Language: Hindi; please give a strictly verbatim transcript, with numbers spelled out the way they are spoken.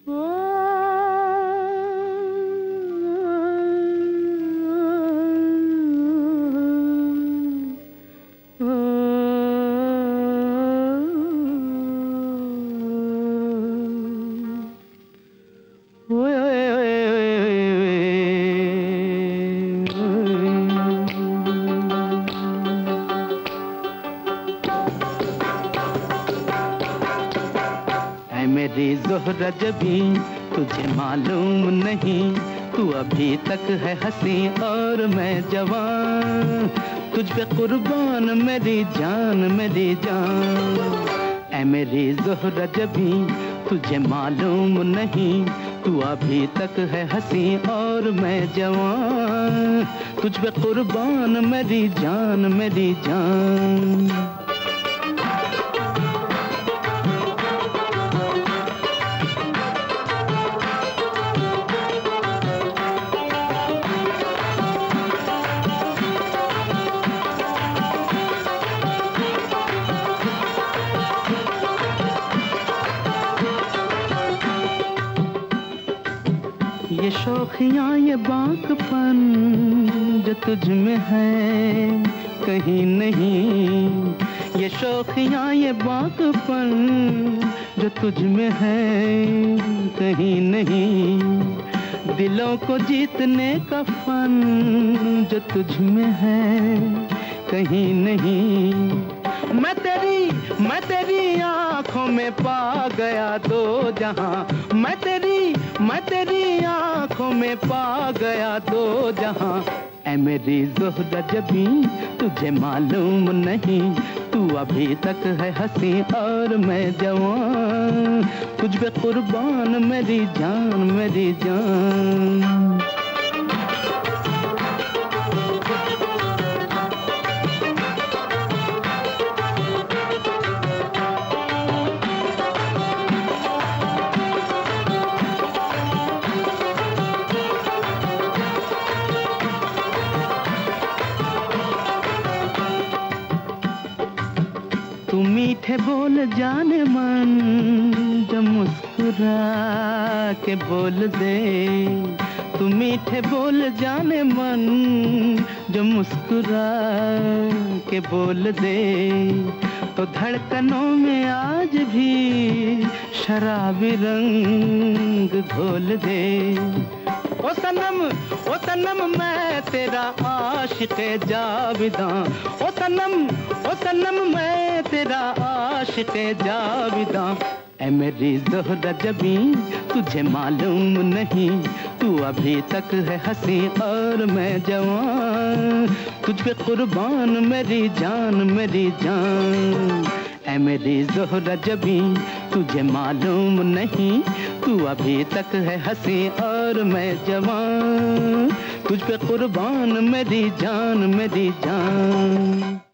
मेरी ज़ोहरा जबी तुझे मालूम नहीं, तू अभी तक है हंसी और मैं जवान, तुझ पे कुर्बान मेरी जान मेरी जान। ऐ मेरी ज़ोहरा जबी तुझे मालूम नहीं, तू अभी तक है हंसी और मैं जवान, तुझ पे कुर्बान मेरी जान मेरी जान। ये शौखियाँ ये बाकपन जो तुझ में है कहीं नहीं, ये शौखियाँ ये बाकपन जो तुझ में है कहीं नहीं, दिलों को जीतने का फन जो तुझ में है कहीं नहीं। मैं तेरी मैं तेरी आँखों में पा गया दो जहां, मैं तेरी मैं तेरी आँखों में पा गया दो जहां। ऐ मेरी ज़ोहरा जबी तुझे मालूम नहीं, तू अभी तक है हंसी और मैं जवान, तुझ पे कुर्बान मेरी जान मेरी जान। तू मीठे बोल जाने मन जो मुस्कुरा के बोल दे, तू मीठे बोल जाने मन जो मुस्कुरा के बोल दे, तो धड़कनों में आज भी शराबी रंग घोल दे। ओ सनम ओ सनम मैं तेरा आशिक़े जाविदां, ओ सनम ओ सनम मैं तेरा आशिक़े जाविदां। ऐ मेरी ज़ोहरा जबी तुझे मालूम नहीं, तू अभी तक है हंसी और मैं जवान, तुझ पे कुर्बान मेरी जान मेरी जान। ऐ मेरी ज़ोहरा जबी तुझे मालूम नहीं, तू अभी तक है हंसी और मैं जवान, तुझ पे कुर्बान मेरी जान मेरी जान।